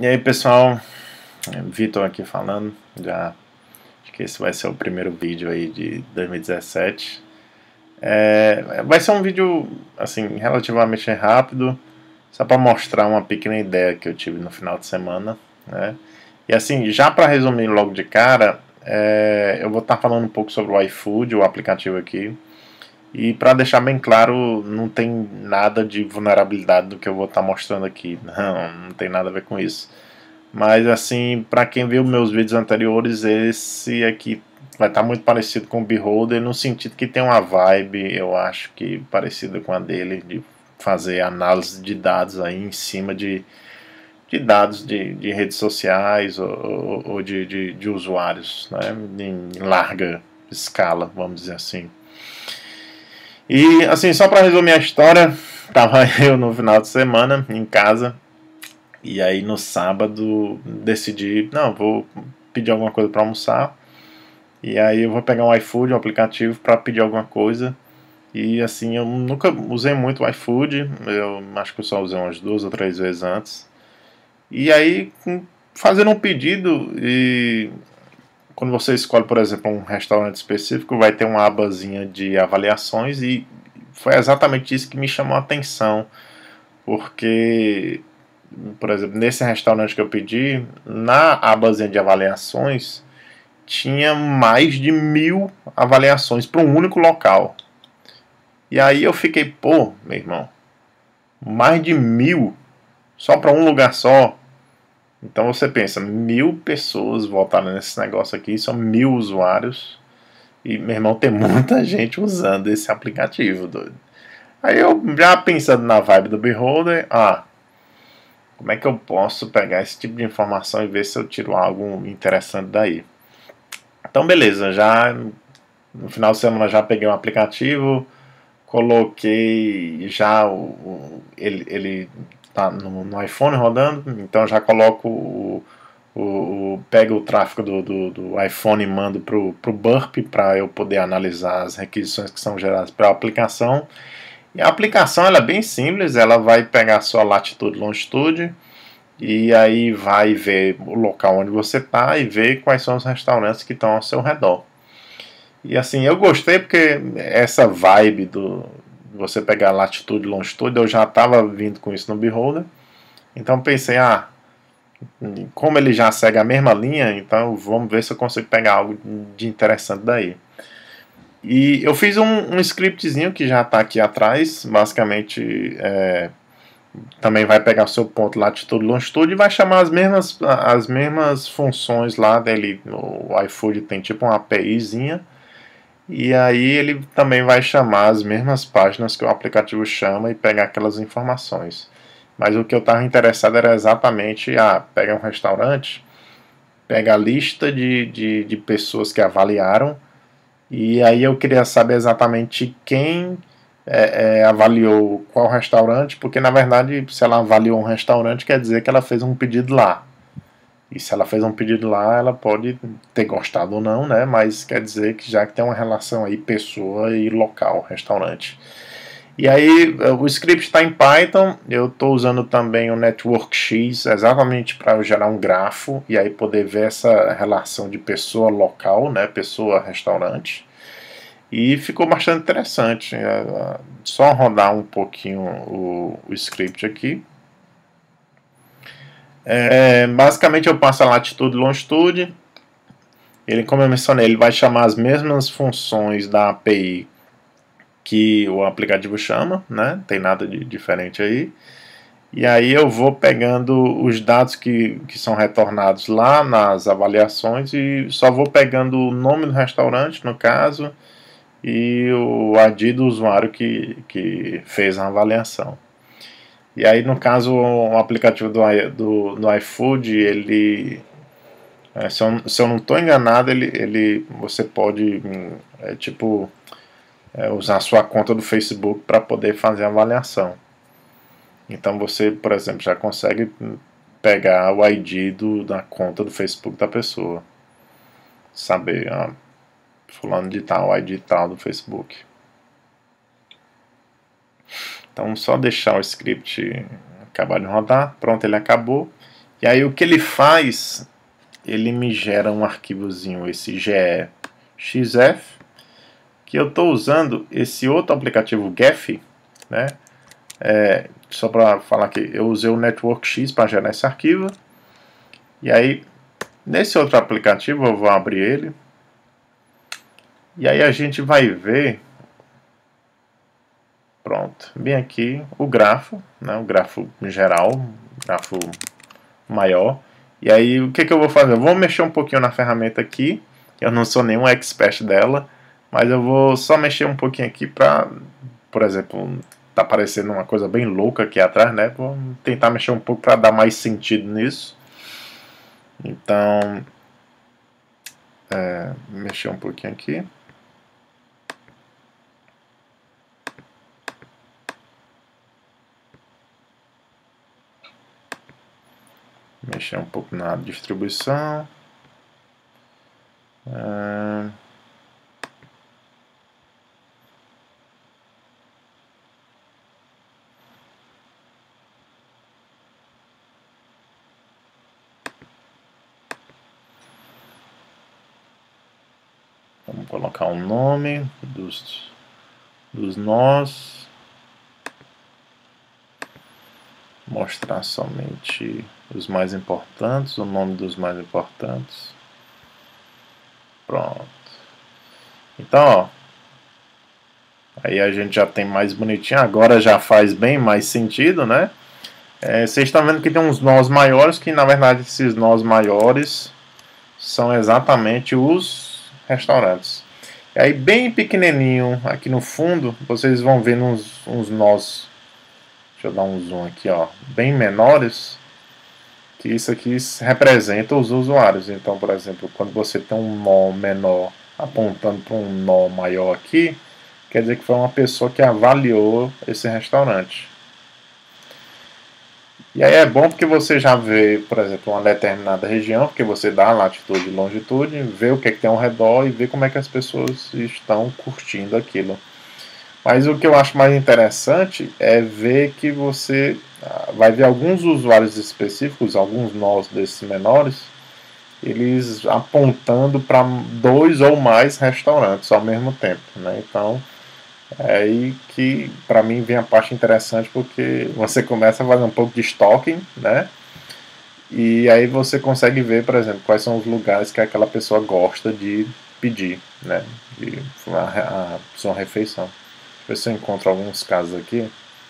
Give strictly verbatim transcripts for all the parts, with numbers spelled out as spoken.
E aí pessoal, Vitor aqui falando, já acho que esse vai ser o primeiro vídeo aí de dois mil e dezessete. É, vai ser um vídeo assim relativamente rápido, só para mostrar uma pequena ideia que eu tive no final de semana, né? E assim, já para resumir logo de cara, é, eu vou estar tá falando um pouco sobre o iFood, o aplicativo aqui. E para deixar bem claro, não tem nada de vulnerabilidade do que eu vou estar tá mostrando aqui. Não, não tem nada a ver com isso. Mas assim, para quem viu meus vídeos anteriores, esse aqui vai estar tá muito parecido com o Beholder, no sentido que tem uma vibe, eu acho que parecida com a dele, de fazer análise de dados aí em cima de, de dados de, de redes sociais ou, ou, ou de, de, de usuários, né, em larga escala, vamos dizer assim. E assim, só para resumir a história, tava eu no final de semana em casa. E aí no sábado decidi, não, vou pedir alguma coisa para almoçar. E aí eu vou pegar um iFood, um aplicativo, para pedir alguma coisa. E assim, eu nunca usei muito o iFood, eu acho que eu só usei umas duas ou três vezes antes. E aí, fazendo um pedido, e quando você escolhe, por exemplo, um restaurante específico, vai ter uma abazinha de avaliações, e foi exatamente isso que me chamou a atenção. Porque, por exemplo, nesse restaurante que eu pedi, na abazinha de avaliações, tinha mais de mil avaliações para um único local. E aí eu fiquei, pô, meu irmão, mais de mil só para um lugar só. Então você pensa, mil pessoas votaram nesse negócio aqui, são mil usuários. E, meu irmão, tem muita gente usando esse aplicativo, doido. Aí eu já pensando na vibe do Beholder, ah, como é que eu posso pegar esse tipo de informação e ver se eu tiro algo interessante daí? Então, beleza, já no final de semana já peguei um aplicativo, coloquei já o, o ele, ele tá no, no iPhone rodando, então já coloco o, o, o pego o tráfego do, do, do iPhone e mando pro, pro Burp para eu poder analisar as requisições que são geradas pela aplicação. E a aplicação ela é bem simples, ela vai pegar a sua latitude e longitude e aí vai ver o local onde você está e ver quais são os restaurantes que estão ao seu redor. E assim, eu gostei porque essa vibe do você pegar latitude e longitude, eu já estava vindo com isso no Beholder. Então pensei, ah, como ele já segue a mesma linha, então vamos ver se eu consigo pegar algo de interessante daí. E eu fiz um, um scriptzinho que já está aqui atrás, basicamente é, também vai pegar o seu ponto latitude e longitude e vai chamar as mesmas, as mesmas funções lá dele. O iFood tem tipo uma APIzinha, e aí ele também vai chamar as mesmas páginas que o aplicativo chama e pegar aquelas informações. Mas o que eu estava interessado era exatamente, ah, pega um restaurante, pega a lista de, de, de pessoas que avaliaram, e aí eu queria saber exatamente quem é, é, avaliou qual restaurante, porque na verdade se ela avaliou um restaurante quer dizer que ela fez um pedido lá. E se ela fez um pedido lá, ela pode ter gostado ou não, né? Mas quer dizer que já que tem uma relação aí pessoa e local, restaurante. E aí o script está em Python, eu estou usando também o Network X exatamente para eu gerar um grafo e aí poder ver essa relação de pessoa local, né, pessoa restaurante. E ficou bastante interessante. É só rodar um pouquinho o, o script aqui. É, basicamente eu passo a latitude e longitude. Ele, como eu mencionei, ele vai chamar as mesmas funções da A P I que o aplicativo chama, né? Não tem nada de diferente aí. E aí eu vou pegando os dados que, que são retornados lá nas avaliações e só vou pegando o nome do restaurante, no caso, e o I D do usuário que, que fez a avaliação. E aí, no caso, o aplicativo do, do, do iFood, ele, é, se, eu, se eu não estou enganado, ele, ele, você pode, é, tipo, é, usar a sua conta do Facebook para poder fazer a avaliação. Então você, por exemplo, já consegue pegar o I D do, da conta do Facebook da pessoa. Saber, ah, fulano de tal, o I D tal do Facebook. Então só deixar o script acabar de rodar. Pronto, ele acabou. E aí o que ele faz, ele me gera um arquivozinho, esse ge.xf, que eu estou usando esse outro aplicativo Gephi, né? É, só para falar que eu usei o NetworkX para gerar esse arquivo. E aí, nesse outro aplicativo, eu vou abrir ele. E aí a gente vai ver, pronto, bem aqui, o grafo, né, o grafo geral, o grafo maior. E aí, o que, que eu vou fazer? Eu vou mexer um pouquinho na ferramenta aqui. Eu não sou nenhum expert dela, mas eu vou só mexer um pouquinho aqui para, por exemplo, tá aparecendo uma coisa bem louca aqui atrás, né? Vou tentar mexer um pouco para dar mais sentido nisso. Então, é, mexer um pouquinho aqui. Mexer um pouco na distribuição. É... Vamos colocar um nome dos, dos nós. Mostrar somente os mais importantes, o nome dos mais importantes. Pronto. Então, ó, aí a gente já tem mais bonitinho. Agora já faz bem mais sentido, né? É, vocês estão vendo que tem uns nós maiores, que na verdade esses nós maiores são exatamente os restaurantes. E aí bem pequenininho aqui no fundo, vocês vão ver uns, uns nós, deixa eu dar um zoom aqui, ó, bem menores, que isso aqui representa os usuários. Então, por exemplo, quando você tem um nó menor apontando para um nó maior aqui, quer dizer que foi uma pessoa que avaliou esse restaurante. E aí é bom porque você já vê, por exemplo, uma determinada região, porque você dá latitude e longitude, vê o que, é que tem ao redor e vê como é que as pessoas estão curtindo aquilo. Mas o que eu acho mais interessante é ver que você vai ver alguns usuários específicos, alguns nós desses menores, eles apontando para dois ou mais restaurantes ao mesmo tempo, né? Então, é aí que para mim vem a parte interessante, porque você começa a fazer um pouco de stalking, né? E aí você consegue ver, por exemplo, quais são os lugares que aquela pessoa gosta de pedir, né? De a, a sua refeição. Deixa eu ver se eu encontro alguns casos aqui.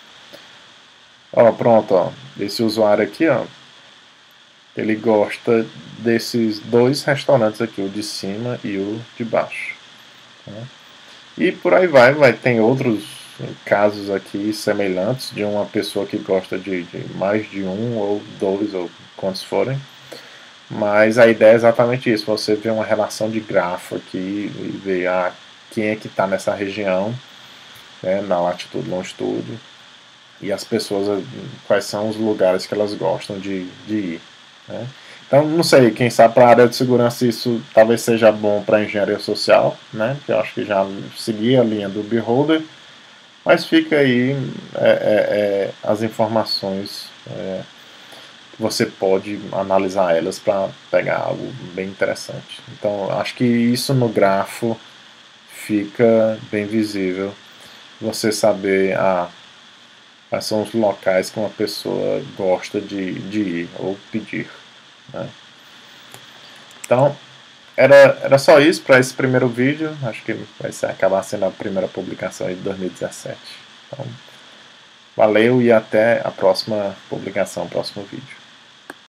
Ó, pronto, ó. Esse usuário aqui, ó, ele gosta desses dois restaurantes aqui, o de cima e o de baixo, né? E por aí vai, vai tem outros casos aqui semelhantes de uma pessoa que gosta de, de mais de um ou dois ou quantos forem. Mas a ideia é exatamente isso, você vê uma relação de grafo aqui e ver ah, quem é que está nessa região, né, na latitude, longitude, e as pessoas, quais são os lugares que elas gostam de, de ir, né? Então, não sei, quem sabe para a área de segurança isso talvez seja bom para engenharia social, né? Que eu acho que já segui a linha do Beholder, mas fica aí é, é, é, as informações, é, você pode analisar elas para pegar algo bem interessante. Então, acho que isso no grafo fica bem visível, você saber ah, quais são os locais que uma pessoa gosta de, de ir ou pedir, né? Então, era, era só isso para esse primeiro vídeo. Acho que vai ser, acabar sendo a primeira publicação aí de dois mil e dezessete. Então, valeu e até a próxima publicação, próximo vídeo.